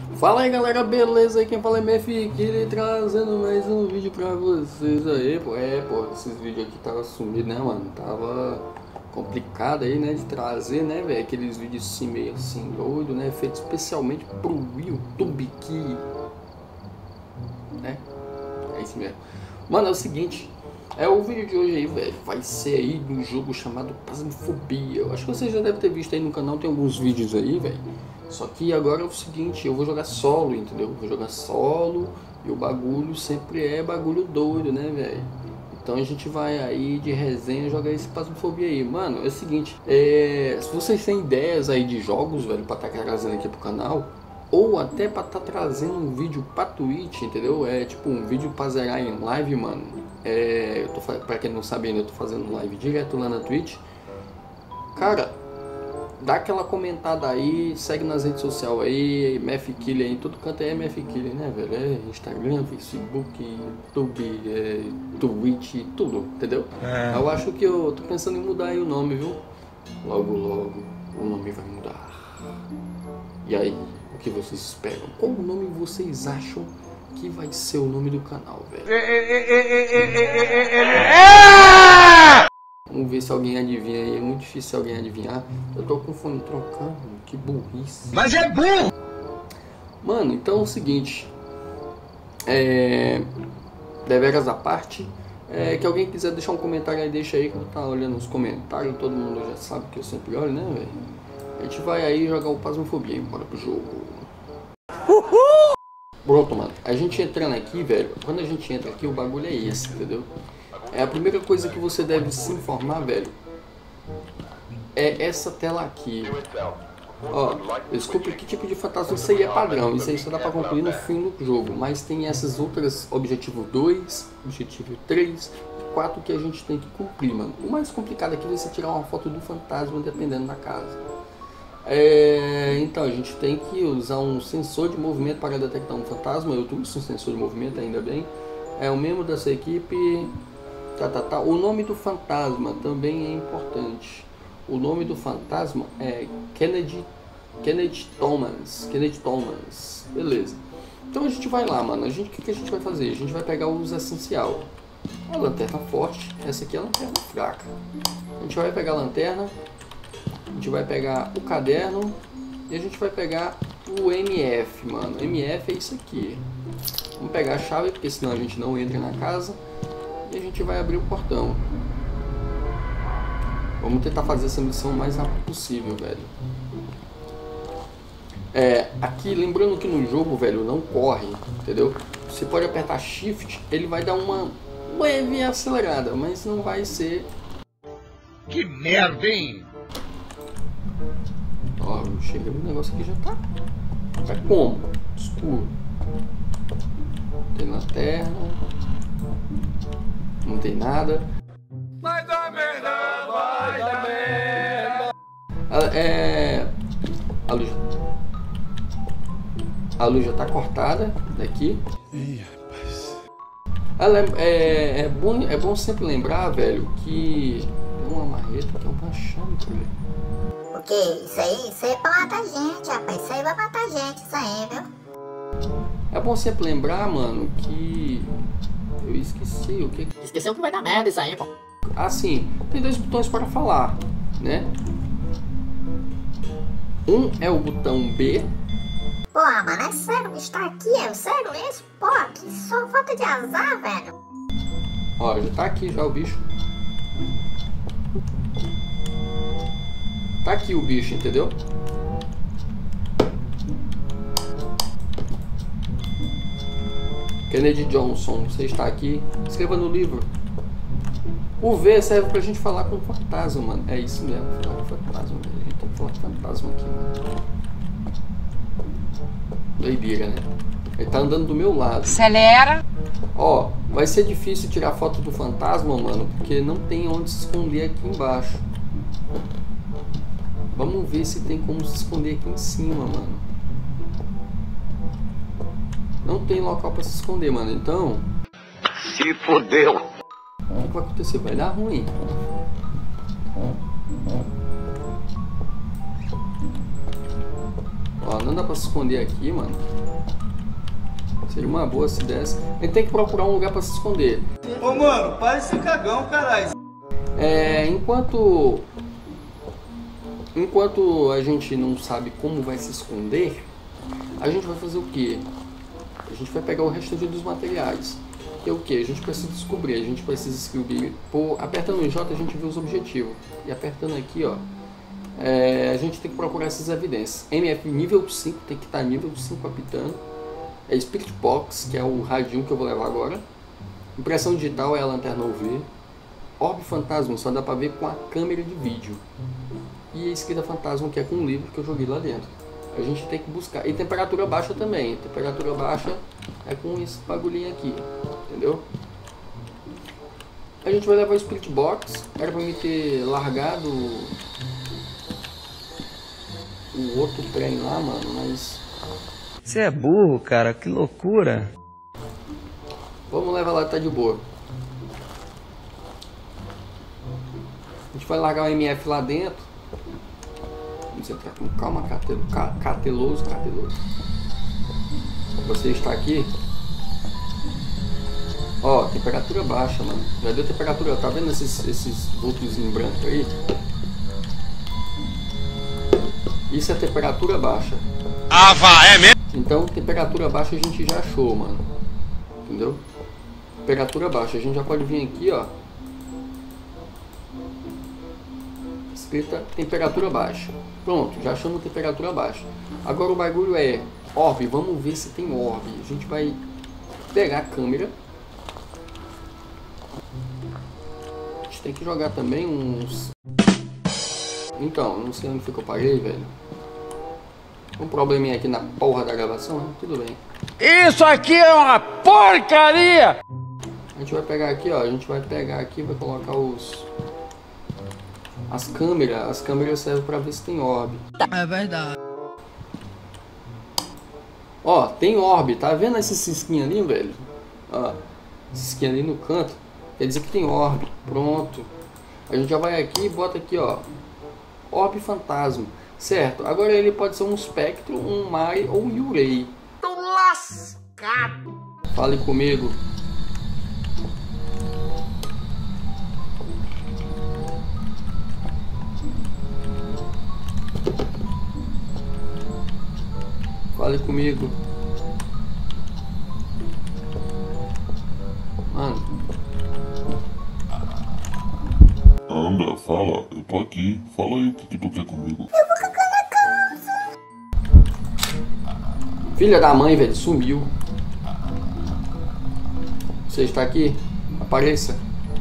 Fala aí galera, beleza? Aí quem fala é MF Killer, trazendo mais um vídeo pra vocês aí, pô. Pô, esses vídeos aqui tava sumido, né, mano? Tava complicado aí, né, de trazer, né, velho? Aqueles vídeos assim, meio assim, doido, né? Feito especialmente pro YouTube que... né? É isso mesmo. Mano, é o seguinte... o vídeo de hoje aí, velho, vai ser aí de um jogo chamado Phasmophobia. Eu acho que você já deve ter visto aí no canal, tem alguns vídeos aí, velho. Só que agora é o seguinte, eu vou jogar solo, entendeu? Vou jogar solo e o bagulho sempre é bagulho doido, né, velho? Então a gente vai aí de resenha jogar esse Phasmophobia aí. Mano, é o seguinte, se vocês têm ideias aí de jogos, velho, pra estar trazendo aqui pro canal, ou até pra estar trazendo um vídeo pra Twitch, entendeu? Tipo um vídeo pra zerar em live, mano. Pra quem não sabe ainda, eu tô fazendo live direto lá na Twitch. Cara, dá aquela comentada aí, segue nas redes sociais aí, MF Killer aí, todo canto é MF Killer, né, velho? Instagram, Facebook, YouTube, Twitch, tudo, entendeu? Eu acho que eu tô pensando em mudar aí o nome, viu? Logo, logo, o nome vai mudar. E aí, o que vocês esperam? Qual nome vocês acham que vai ser o nome do canal, velho? Vamos ver se alguém adivinha aí. É muito difícil alguém adivinhar. Eu tô com o fone trocando, que burrice. Mas é bom! Mano, então é o seguinte. Deveras à parte. Que alguém quiser deixar um comentário aí, deixa aí que eu tá olhando os comentários. Todo mundo já sabe que eu sempre olho, né, velho? A gente vai aí jogar o Phasmophobia. Bora pro jogo. Uhul! Pronto, mano. A gente entrando aqui, velho. Quando a gente entra aqui, o bagulho é esse, entendeu? A primeira coisa que você deve se informar, velho, é essa tela aqui. Ó, desculpe, que tipo de fantasma? Isso aí é padrão, isso aí só dá pra concluir no fim do jogo. Mas tem essas outras, objetivo 2, objetivo 3, 4 que a gente tem que cumprir, mano. O mais complicado aqui é você tirar uma foto do fantasma dependendo da casa. Então a gente tem que usar um sensor de movimento para detectar um fantasma. Eu uso um sensor de movimento, ainda bem. É o membro dessa equipe. O nome do fantasma também é importante. O nome do fantasma é Kennedy Thomas. Beleza. Então a gente vai lá, mano. O que a gente vai fazer? A gente vai pegar o uso essencial. A lanterna forte. Essa aqui é a lanterna fraca. A gente vai pegar a lanterna. A gente vai pegar o caderno. E a gente vai pegar o MF, mano. MF é isso aqui. Vamos pegar a chave, porque senão a gente não entra na casa. E a gente vai abrir o portão. Vamos tentar fazer essa missão o mais rápido possível, velho. Aqui, lembrando que no jogo, velho, não corre, entendeu? Você pode apertar Shift, ele vai dar uma leve acelerada, mas não vai ser... Que merda, hein? Ó, chega o negócio aqui já tá... Tá como? Escuro. Tem lanterna. Não tem nada. Vai dar merda, vai dar merda. A luz já tá cortada daqui. Ih, rapaz. É bom sempre lembrar, velho, que é uma marreta que é um machado, velho. Porque isso aí é pra matar gente, rapaz. Isso aí vai matar gente, isso aí, viu? É bom sempre lembrar, mano, que... Eu esqueci o que... Esqueceu que vai dar merda isso aí, pô. Ah, sim. Tem dois botões para falar, né? Um é o botão B. Pô, mano, é sério que está aqui? É sério isso? Pô, que só falta de azar, velho. Ó, já tá aqui já o bicho. Tá aqui o bicho, entendeu? Kennedy Johnson, você está aqui. Escreva no livro. O V serve pra gente falar com o fantasma, mano. É isso mesmo, falar com o fantasma. A gente tem que falar com o fantasma aqui, mano. Doideira, né? Ele tá andando do meu lado. Acelera. Ó, vai ser difícil tirar foto do fantasma, mano, porque não tem onde se esconder aqui embaixo. Vamos ver se tem como se esconder aqui em cima, mano. Não tem local pra se esconder, mano. Então... Se fodeu. O que vai acontecer? Vai dar ruim. Ó, não dá pra se esconder aqui, mano. Seria uma boa se desse. A gente tem que procurar um lugar pra se esconder. Ô mano, para esse cagão, caralho. Enquanto a gente não sabe como vai se esconder, a gente vai fazer o quê? A gente vai pegar o restante dos materiais. Que é o que? A gente precisa descobrir, a gente precisa escrever. Apertando o J a gente vê os objetivos. E apertando aqui, ó, a gente tem que procurar essas evidências. MF nível 5, tem que estar nível 5 apitando. Spirit Box, que é o radinho que eu vou levar agora. Impressão digital é a lanterna UV. Orbe fantasma só dá pra ver com a câmera de vídeo. E a escrita fantasma, que é com um livro que eu joguei lá dentro. A gente tem que buscar. E temperatura baixa também. Temperatura baixa é com esse bagulhinho aqui. Entendeu? A gente vai levar o Spirit Box. Era pra mim ter largado o outro trem lá, mano, mas... Você é burro, cara. Que loucura. Vamos levar lá, tá de boa. A gente vai largar o MF lá dentro. Vamos entrar com calma, cateloso. Você está aqui. Ó, temperatura baixa, mano. Já deu temperatura, tá vendo esses vultos em branco aí? Isso é temperatura baixa. Ah, vá, é mesmo? Então, temperatura baixa a gente já achou, mano. Entendeu? Temperatura baixa. A gente já pode vir aqui, ó. Escrita temperatura baixa. Pronto, já achamos temperatura baixa. Agora o bagulho é orbe. Vamos ver se tem orbe. A gente vai pegar a câmera. A gente tem que jogar também uns... Então, não sei onde foi que eu parei, velho. Um probleminha aqui na porra da gravação, né? Tudo bem. Isso aqui é uma porcaria! A gente vai pegar aqui, ó. A gente vai pegar aqui e vai colocar as câmeras servem pra ver se tem orbe. É verdade. Ó, tem orbe. Tá vendo esse cisquinho ali, velho? Ó, cisquinho ali no canto. Quer dizer que tem orbe. Pronto. A gente já vai aqui e bota aqui, ó. Orbe fantasma. Certo. Agora ele pode ser um espectro, um Mai ou um Yurei. Tô lascado. Fale comigo. Fale comigo. Mano. Anda, fala, eu tô aqui. Fala aí o que tu quer comigo. Eu vou cagar na calça. Filha da mãe, velho, sumiu. Você está aqui? Apareça.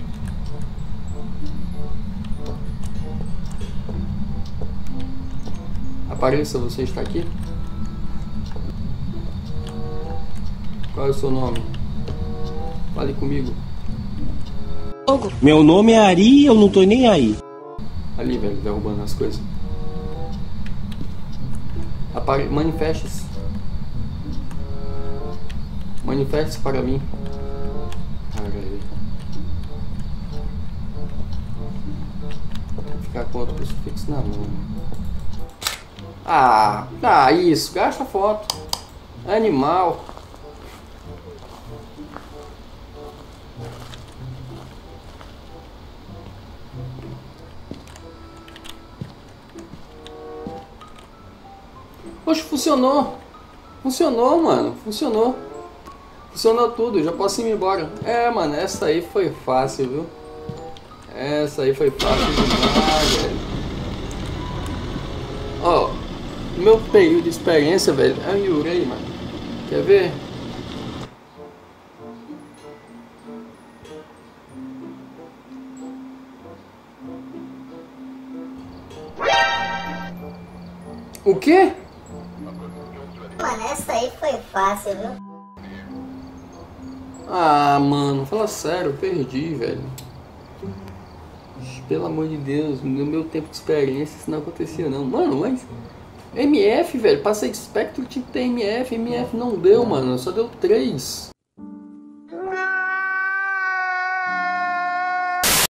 Apareça, você está aqui? Qual é o seu nome? Fale comigo. Meu nome é Ari e eu não tô nem aí. Ali, velho, derrubando as coisas. Manifeste-se. Manifeste-se para mim. Caralho. Vou ficar com outro crucifixo na mão. Ah, isso. Gasta foto. Animal. Poxa, funcionou. Funcionou, mano. Funcionou. Funcionou tudo. Já posso ir embora. É, mano. Essa aí foi fácil, viu? Essa aí foi fácil demais, velho. Ó. Meu período de experiência, velho, é o Yurei, mano. Quer ver? O quê? Mano, essa aí foi fácil, viu? Ah, mano, fala sério, eu perdi, velho. Pelo amor de Deus, no meu tempo de experiência isso não acontecia não. Mano, mas... MF, velho, passei de espectro, tinha que ter MF não deu, mano, só deu 3.